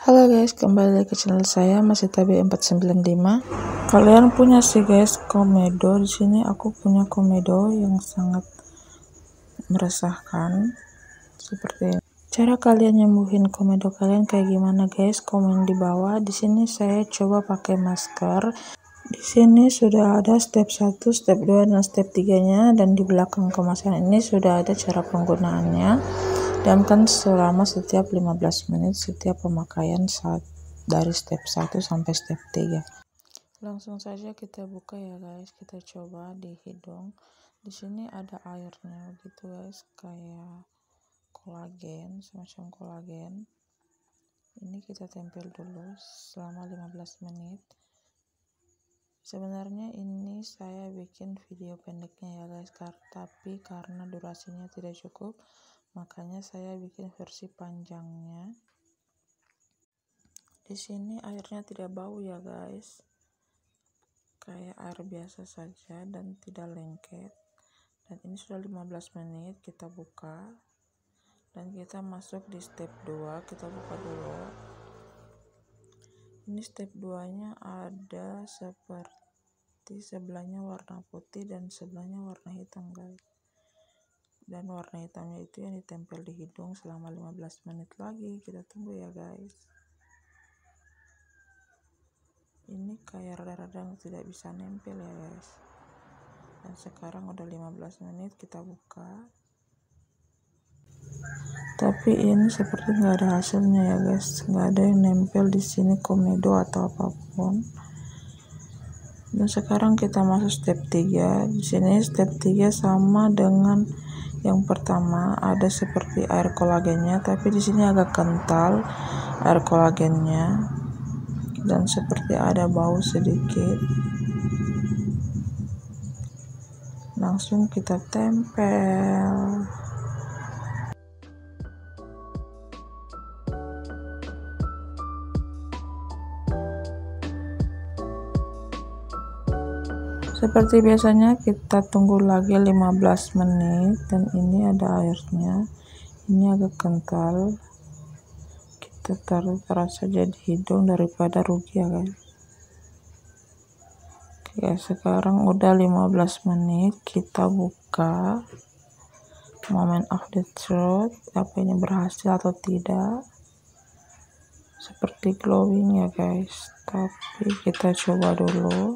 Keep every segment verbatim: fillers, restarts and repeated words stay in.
Halo guys, kembali lagi ke channel saya masih Tabi empat sembilan lima. Kalian punya sih guys komedo. Di sini aku punya komedo yang sangat meresahkan seperti ini. Cara kalian nyembuhin komedo kalian kayak gimana guys? Komen di bawah. Di sini saya coba pakai masker. Di sini sudah ada step satu, step dua, dan step tiga-nya, dan di belakang kemasan ini sudah ada cara penggunaannya. Diamkan selama setiap lima belas menit setiap pemakaian saat dari step satu sampai step tiga. Langsung saja kita buka ya guys, kita coba di hidung. Di sini ada airnya gitu guys, kayak kolagen, semacam kolagen. Ini kita tempel dulu selama lima belas menit. Sebenarnya ini saya bikin video pendeknya ya guys, tapi karena durasinya tidak cukup, makanya saya bikin versi panjangnya. Di sini airnya tidak bau ya guys, kayak air biasa saja dan tidak lengket. Dan ini sudah lima belas menit, kita buka dan kita masuk di step dua. Kita buka dulu. Ini step dua nya ada seperti sebelahnya warna putih dan sebelahnya warna hitam guys. Dan warna hitamnya itu yang ditempel di hidung selama lima belas menit lagi. Kita tunggu ya guys. Ini kayak rada-rada tidak bisa nempel ya guys. Dan sekarang udah lima belas menit, kita buka. Tapi ini seperti nggak ada hasilnya ya guys, nggak ada yang nempel di sini komedo atau apapun. Dan sekarang kita masuk step tiga. Di sini step tiga sama dengan yang pertama, ada seperti air kolagennya, tapi di sini agak kental air kolagennya dan seperti ada bau sedikit. Langsung kita tempel. Seperti biasanya kita tunggu lagi lima belas menit, dan ini ada airnya. Ini agak kental. Kita taruh taruh saja di hidung daripada rugi ya guys. Oke, sekarang udah lima belas menit, kita buka. Moment of the truth, apa ini berhasil atau tidak? Seperti glowing ya guys, tapi kita coba dulu.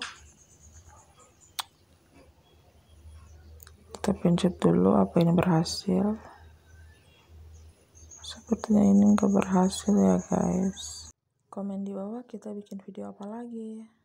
Kita pencet dulu apa ini berhasil. Sepertinya ini enggak berhasil ya guys. Komen di bawah kita bikin video apa lagi.